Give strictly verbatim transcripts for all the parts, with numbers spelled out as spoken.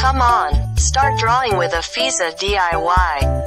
Come on, start drawing with Afizah D I Y.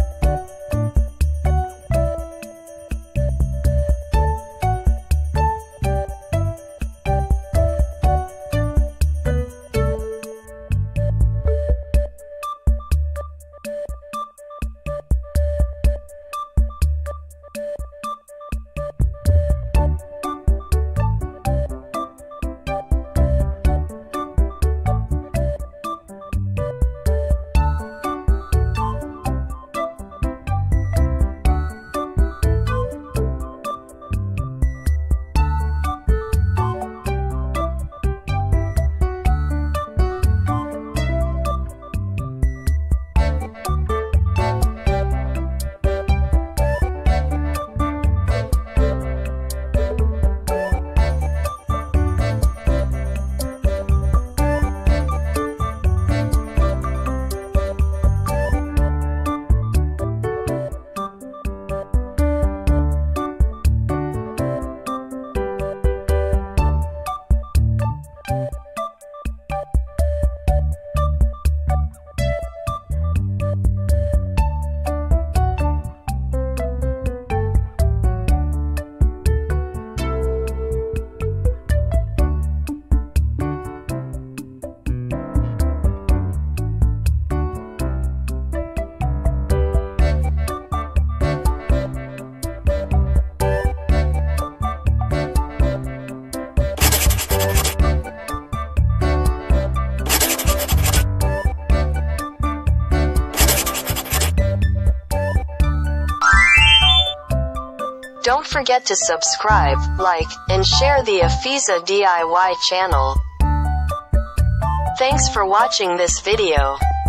Don't forget to subscribe, like, and share the Afizah D I Y channel. Thanks for watching this video.